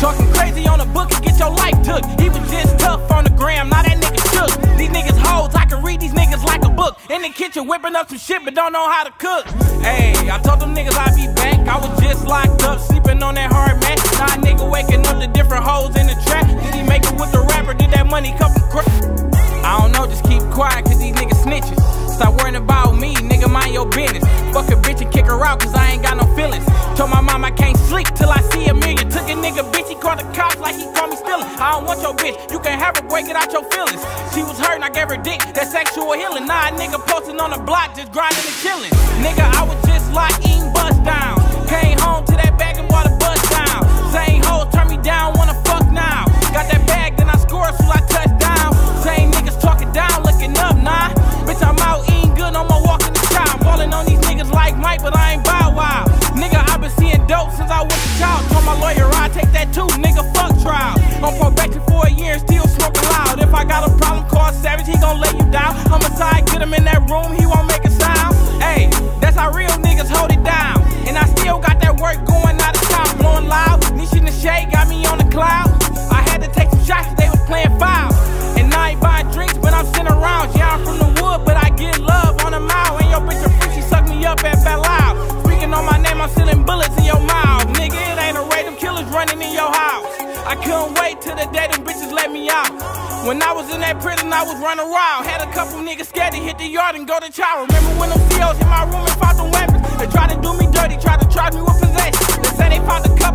Talking crazy on the book and get your life took. He was just tough on the gram, now that nigga shook. These niggas hoes, I can read these niggas like a book. In the kitchen whipping up some shit but don't know how to cook. Hey, I told them niggas I'd be back. I was just locked up, sleeping on that hard mat. Now a nigga waking up to different hoes in the trap. Did he make it with the rapper? Did that money come from crack? I don't know, just keep quiet cause these niggas snitches. Stop worrying about me, nigga, mind your business. Fuck a bitch and kick her out cause I ain't got no feelings. Told my mom I can't sleep till I see a million. Took a nigga bitch, he called the cops like he called me stealing. I don't want your bitch, you can have her, boy, get out your feelings. She was hurting, I gave her dick, that's sexual healing. Nah, a nigga posting on the block, just grinding and chilling. Nigga, I was just like eating bust down. Came home to that bag and bought a bust down. Same hoes turn me down, wanna fuck now. Got that bag, then I score as soon as I touch down. Same niggas talking down, looking up, nah. Bitch, I'm out eating good, no more walking the shop. I'm ballin' on these niggas like Mike, but I ain't Bow Wow. Nigga, I been seeing dope since I was a child. Told my lawyer I take that too, nigga, fuck trial. On probation for a year and still smoking loud. If I got a problem, call Savage, he gon' lay you down. Homicide, get him in that room, he won't make a sound. Hey, that's how real niggas hold it down. And I still got that work going out of town. Blowing loud, Niche in the shade got me on the cloud. I had to take some shots cause they was playing foul. And I ain't buying drinks, but I'm sitting around. Yeah, I'm from the wood, but I get love on the mile. And your bitch a freak, she suck me up at Belle Isle. Speaking on my name, I'm sending bullets in your mouth. Nigga, it ain't a raid, them killers running in your house. I couldn't wait till the day them bitches let me out. When I was in that prison, I was running wild. Had a couple niggas scared to hit the yard and go to trial. Remember when them COs hit my room and found them weapons? They tried to do me dirty, tried to charge me with possession. They said they found a couple.